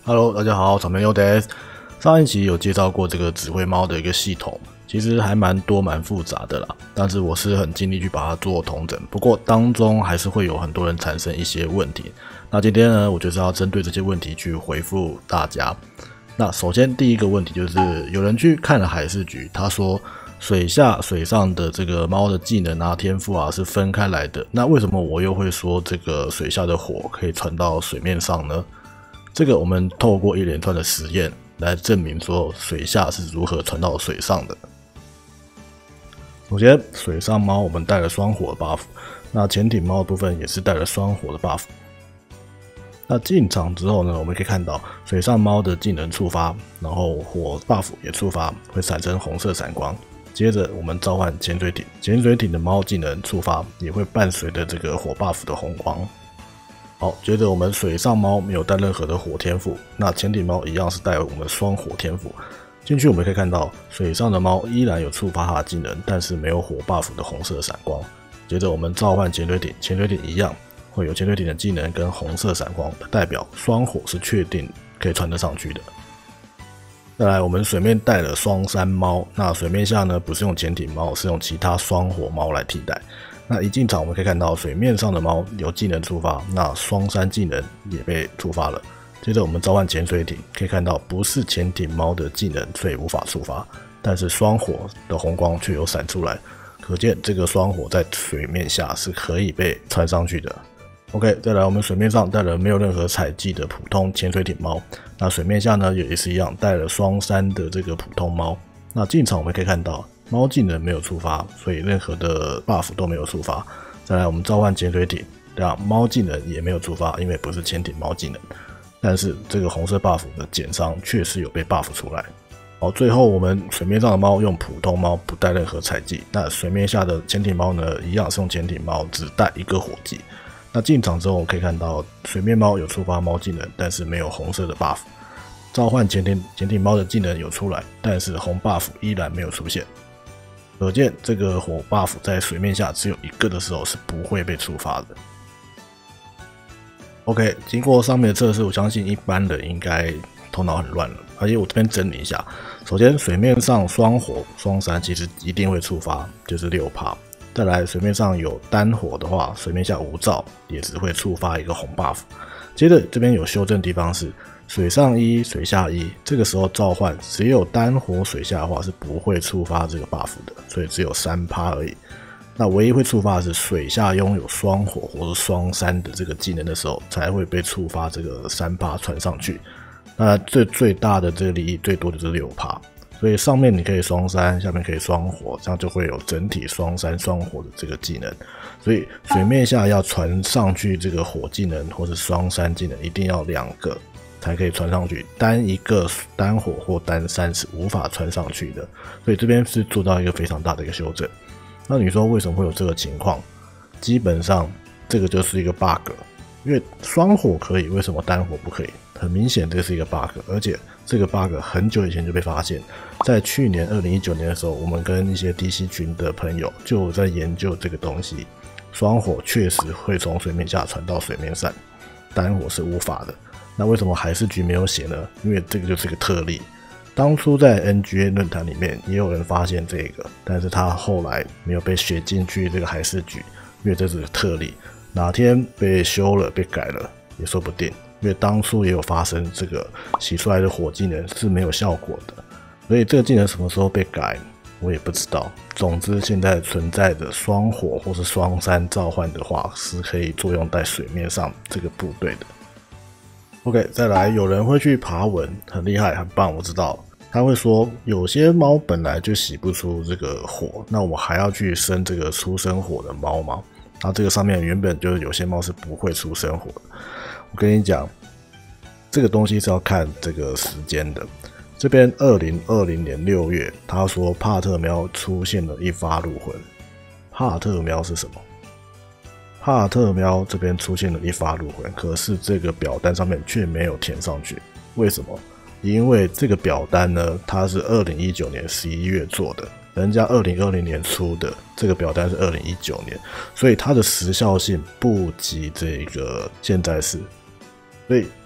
Hello， 大家好，草莓优德。上一期有介绍过这个指挥猫的一个系统，其实还蛮复杂的啦，但是我是很尽力去把它做统整，不过当中还是会有很多人产生一些问题。那今天呢，我就是要针对这些问题去回复大家。那首先第一个问题就是有人去看了海事局，他说水下、水上的这个猫的技能啊、天赋啊是分开来的，那为什么我又会说这个水下的火可以传到水面上呢？这个我们透过一连串的实验来证明说水下是如何传到水上的。首先，水上猫我们带了双火的 buff， 那潜艇猫的部分也是带了双火的 buff。那进场之后呢，我们可以看到水上猫的技能触发，然后火 buff 也触发，会产生红色闪光。接着我们召唤潜水艇，潜水艇的猫技能触发，也会伴随着这个火 buff 的红光。好，接着我们水上猫没有带任何的火天赋，那潜艇猫一样是带我们双火天赋。进去我们可以看到，水上的猫依然有触发它的技能，但是没有火 buff 的红色闪光。接着我们召唤潜水艇，潜水艇一样会有潜水艇的技能跟红色闪光，代表双火是确定可以传得上去的。再来，我们水面带了双山猫，那水面下呢不是用潜艇猫，是用其他双火猫来替代。那一进场我们可以看到水面上的猫有技能触发，那双山技能也被触发了。接着我们召唤潜水艇，可以看到不是潜艇猫的技能，所以无法触发，但是双火的红光却有闪出来，可见这个双火在水面下是可以被传上去的。OK， 再来我们水面上带了没有任何采集的普通潜水艇猫，那水面下呢也是一样带了双山的这个普通猫。那进场我们可以看到猫技能没有触发，所以任何的 buff 都没有触发。再来我们召唤潜水艇，对啊，猫技能也没有触发，因为不是潜艇猫技能。但是这个红色 buff 的减伤确实有被 buff 出来。好，最后我们水面上的猫用普通猫，不带任何采集。那水面下的潜艇猫呢，一样是用潜艇猫，只带一个火技。那进场之后我可以看到水面猫有触发猫技能，但是没有红色的 buff。召唤潜艇猫的技能有出来，但是红 buff 依然没有出现。可见这个火 buff 在水面下只有一个的时候是不会被触发的。OK， 经过上面的测试，我相信一般人应该头脑很乱了。而且我这边整理一下，首先水面上双火双山其实一定会触发，就是 6%。再来水面上有单火的话，水面下无照也只会触发一个红 buff。接着这边有修正的地方是水上1水下1，这个时候召唤只有单火水下的话是不会触发这个 buff 的，所以只有 3% 而已。那唯一会触发的是水下拥有双火或者双山的这个技能的时候才会被触发这个 3% 传上去。那最大的这个利益最多的就是 6%， 所以上面你可以双山，下面可以双火，这样就会有整体双山双火的这个技能。所以水面下要传上去这个火技能或是双山技能，一定要2个才可以传上去，单一个单火或单山是无法传上去的。所以这边是做到一个非常大的一个修正。那你说为什么会有这个情况？基本上这个就是一个 bug， 因为双火可以，为什么单火不可以？很明显这是一个 bug， 而且这个 bug 很久以前就被发现，在去年2019年的时候，我们跟一些 DC 群的朋友就在研究这个东西。双火确实会从水面下传到水面上，单火是无法的。那为什么海事局没有写呢？因为这个就是一个特例。当初在 NGA 论坛里面也有人发现这个，但是他后来没有被写进去这个海事局，因为这是个特例，哪天被修了被改了也说不定。因为当初也有发生这个洗出来的火技能是没有效果的，所以这个技能什么时候被改我也不知道。总之现在存在的双火或是双山召唤的话是可以作用在水面上这个部队的。OK， 再来有人会去爬文，很厉害很棒，我知道。他会说有些猫本来就洗不出这个火，那我还要去生这个出生火的猫吗？然后这个上面原本就是有些猫是不会出生火的。我跟你讲，这个东西是要看这个时间的。这边2020年6月，他说帕特喵出现了一发入魂。帕特喵是什么？帕特喵这边出现了一发入魂，可是这个表单上面却没有填上去，为什么？因为这个表单呢，它是2019年11月做的，人家2020年出的，这个表单是2019年，所以它的时效性不及这个现在是。所以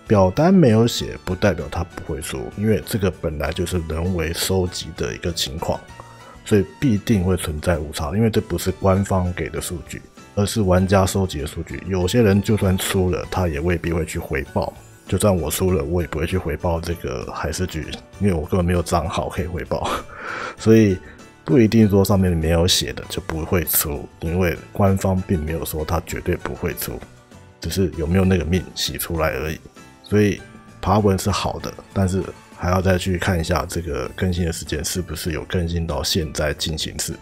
表单没有写，不代表它不会出，因为这个本来就是人为收集的一个情况，所以必定会存在误差，因为这不是官方给的数据，而是玩家收集的数据。有些人就算出了，他也未必会去回报。就算我出了，我也不会去回报这个海事局，因为我根本没有账号可以回报，所以不一定说上面没有写的就不会出，因为官方并没有说它绝对不会出，只是有没有那个命洗出来而已。所以爬文是好的，但是还要再去看一下这个更新的时间是不是有更新到现在进行式。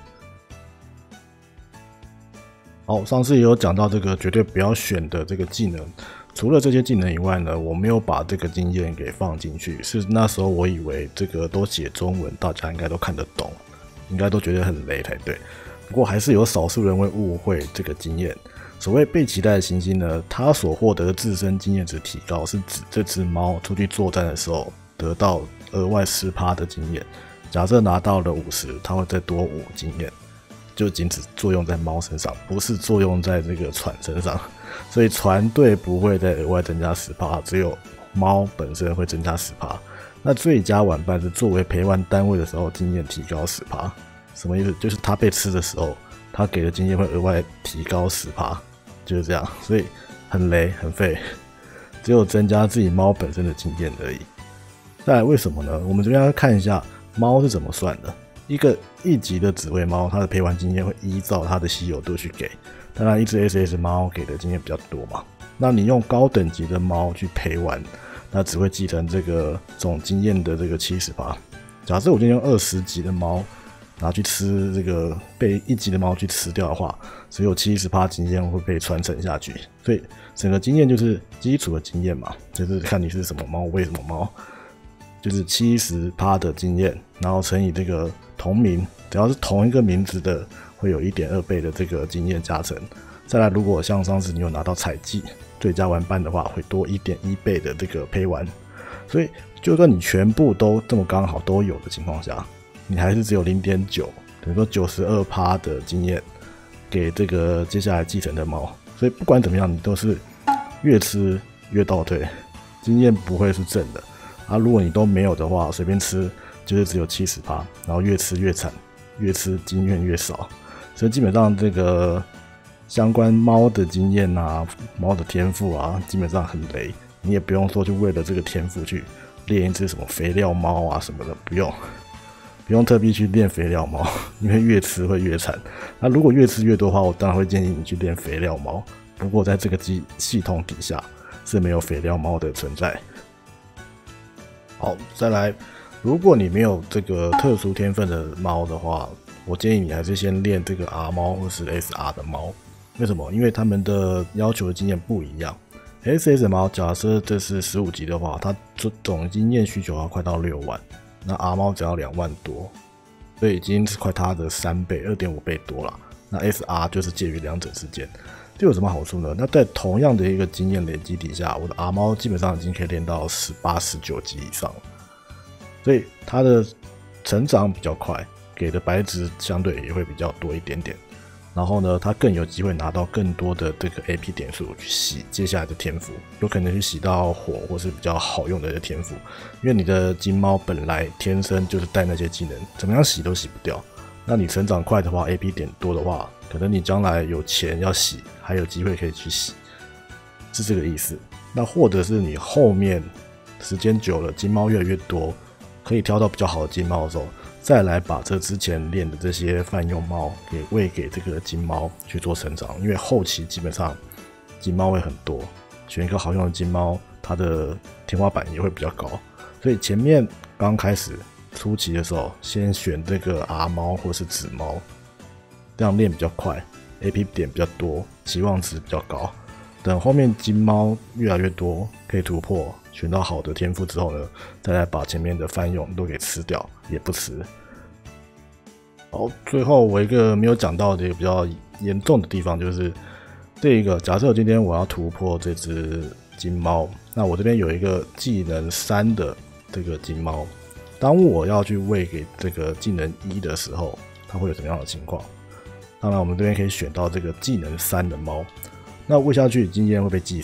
好，上次也有讲到这个绝对不要选的这个技能，除了这些技能以外呢，我没有把这个经验给放进去，是那时候我以为这个都写中文，大家应该都看得懂，应该都觉得很雷才对。不过还是有少数人会误会这个经验。所谓被期待的行星呢，它所获得的自身经验值提高，是指这只猫出去作战的时候得到额外10%的经验。假设拿到了50，它会再多5经验，就仅只作用在猫身上，不是作用在这个船身上。所以船队不会再额外增加10%，只有猫本身会增加10%。那最佳玩伴是作为陪玩单位的时候，经验提高10%。什么意思？就是它被吃的时候，它给的经验会额外提高10%。就是这样，所以很雷很废，只有增加自己猫本身的经验而已。再来为什么呢？我们这边要看一下猫是怎么算的。一个1级的紫薇猫，它的陪玩经验会依照它的稀有度去给。当然，一只 SS 猫给的经验比较多嘛。那你用高等级的猫去陪玩，那只会继承这个总经验的这个70%。假设我今天用20级的猫拿去吃这个被1级的猫去吃掉的话，只有70%经验会被传承下去，所以整个经验就是基础的经验嘛，就是看你是什么猫，为什么猫，就是70%的经验，然后乘以这个同名，只要是同一个名字的，会有1.2倍的这个经验加成。再来，如果像上次你有拿到采集最佳玩伴的话，会多1.1倍的这个陪玩。所以，就算你全部都这么刚好都有的情况下，你还是只有 0.9， 等于说 92% 的经验给这个接下来继承的猫，所以不管怎么样，你都是越吃越倒退，经验不会是正的。如果你都没有的话，随便吃就是只有 70%， 然后越吃越惨，越吃经验越少，所以基本上这个相关猫的经验啊，猫的天赋啊，基本上很雷，你也不用说就为了这个天赋去练一只什么肥料猫啊什么的，不用特地去练肥料猫，因为越吃会越惨。那如果越吃越多的话，我当然会建议你去练肥料猫。不过在这个系统底下是没有肥料猫的存在。好，再来，如果你没有这个特殊天分的猫的话，我建议你还是先练这个 R 猫或是 SR 的猫。为什么？因为他们的要求的经验不一样。SS 猫假设这是15级的话，它总经验需求要快到6万。那 R 猫只要2万多，所以已经是快它的3倍、2.5倍多了。那 SR 就是介于两者之间，这有什么好处呢？那在同样的一个经验累积底下，我的 R 猫基本上已经可以练到18、19级以上了，所以它的成长比较快，给的白值相对也会比较多一点点。然后呢，它更有机会拿到更多的这个 AP 点数去洗接下来的天赋，有可能去洗到火或是比较好用的天赋，因为你的金猫本来天生就是带那些技能，怎么样洗都洗不掉。那你成长快的话 ，AP 点多的话，可能你将来有钱要洗，还有机会可以去洗，是这个意思。那或者是你后面时间久了，金猫越来越多，可以挑到比较好的金猫的时候，再来把这之前练的这些泛用猫给喂给这个金猫去做成长，因为后期基本上金猫会很多，选一个好用的金猫，它的天花板也会比较高，所以前面刚开始初期的时候，先选这个 R 猫或是紫猫，这样练比较快 ，AP 点比较多，期望值比较高。等后面金猫越来越多，可以突破，选到好的天赋之后呢，再来把前面的泛用都给吃掉，也不迟。好，最后我一个没有讲到的一个比较严重的地方，就是这一个，假设今天我要突破这只金猫，那我这边有一个技能3的这个金猫，当我要去喂给这个技能1的时候，它会有什么样的情况？当然，我们这边可以选到这个技能3的猫。那喂下去经验会被继承，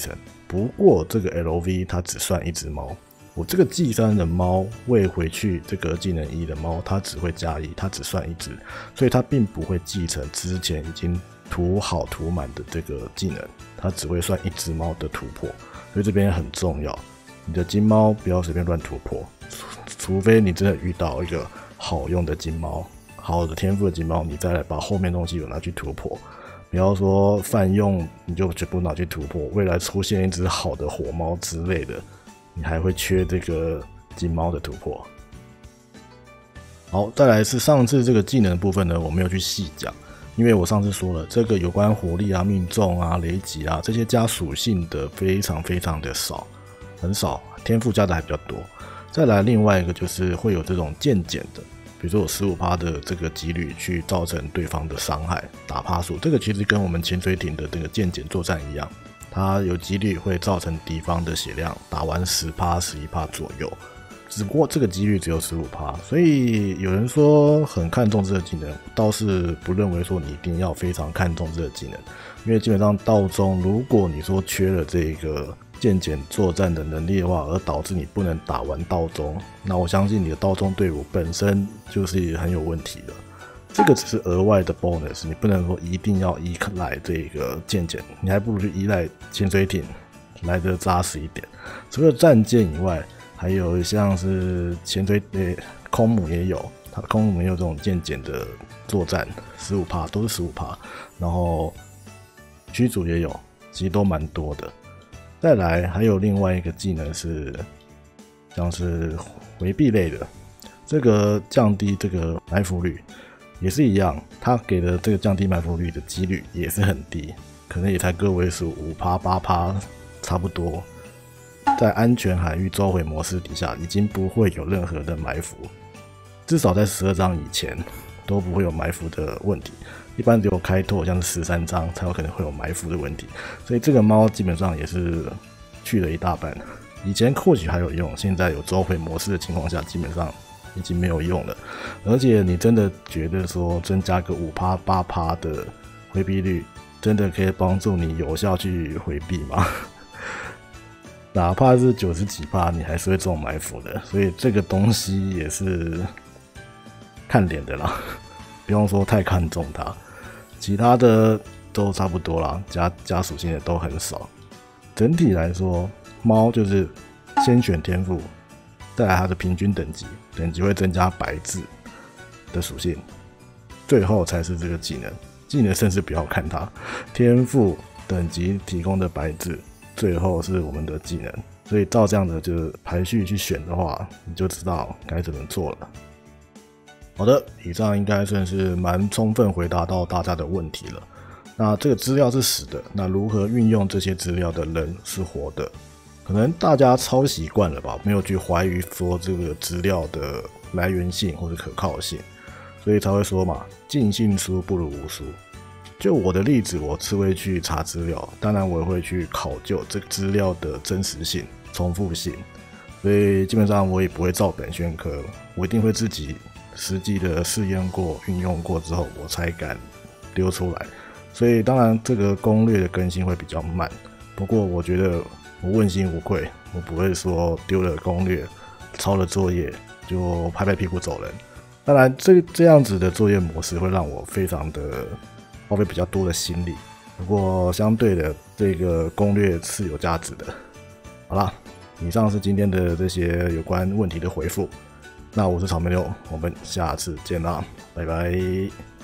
不过这个 LV 它只算一只猫，我这个技3的猫喂回去这个技能1的猫，它只会加1，它只算一只，所以它并不会继承之前已经涂好涂满的这个技能，它只会算一只猫的突破，所以这边很重要，你的金猫不要随便乱突破，除非你真的遇到一个好用的金猫，好的天赋的金猫，你再来把后面东西有拿去突破，不要说泛用你就全部拿去突破，未来出现一只好的火猫之类的，你还会缺这个金猫的突破。好，再来是上次这个技能的部分呢，我没有去细讲，因为我上次说了，这个有关火力啊、命中啊、雷击啊这些加属性的非常非常的少，很少，天赋加的还比较多。再来另外一个就是会有这种渐减的，比如说有 15% 的这个几率去造成对方的伤害打趴数，这个其实跟我们潜水艇的这个渐减作战一样，它有几率会造成敌方的血量打完 10%、11% 左右，只不过这个几率只有 15%， 所以有人说很看重这个技能，倒是不认为说你一定要非常看重这个技能，因为基本上道中如果你说缺了这个渐减作战的能力的话，而导致你不能打完道中，那我相信你的道中队伍本身就是很有问题的。这个只是额外的 bonus， 你不能说一定要依赖这个渐减，你还不如去依赖潜水艇来得扎实一点。除了战舰以外，还有像是潜水空母也有，它空母也有这种渐减的作战 15%， 都是 15%， 然后驱逐也有，其实都蛮多的。再来还有另外一个技能是像是回避类的，这个降低这个埋伏率也是一样，它给的这个降低埋伏率的几率也是很低，可能也才个位数 5%、8%差不多。在安全海域召回模式底下，已经不会有任何的埋伏，至少在12章以前都不会有埋伏的问题。一般只有开拓像是13章才有可能会有埋伏的问题，所以这个猫基本上也是去了一大半。以前或许还有用，现在有召回模式的情况下，基本上已经没有用了。而且你真的觉得说增加个 5%、8% 的回避率，真的可以帮助你有效去回避吗？哪怕是90几%，你还是会中埋伏的，所以这个东西也是看脸的啦，不用说太看重它。其他的都差不多啦，加属性的都很少。整体来说，猫就是先选天赋，再来它的平均等级，等级会增加白字的属性，最后才是这个技能。技能甚至不要看它，天赋等级提供的白字，最后是我们的技能。所以照这样的就是排序去选的话，你就知道该怎么做了。好的，以上应该算是蛮充分回答到大家的问题了。那这个资料是死的，那如何运用这些资料的人是活的？可能大家抄习惯了吧，没有去怀疑说这个资料的来源性或者可靠性，所以才会说嘛，尽信书不如无书。就我的例子，我是会去查资料，当然我也会去考究这个资料的真实性、重复性，所以基本上我也不会照本宣科，我一定会自己实际的试验过、运用过之后，我才敢丢出来。所以当然这个攻略的更新会比较慢，不过我觉得我问心无愧，我不会说丢了攻略、抄了作业就拍拍屁股走人。当然这样子的作业模式会让我非常的花费比较多的心力，不过相对的这个攻略是有价值的。好啦，以上是今天的这些有关问题的回复。那我是草莓六，我们下次见啦，拜拜。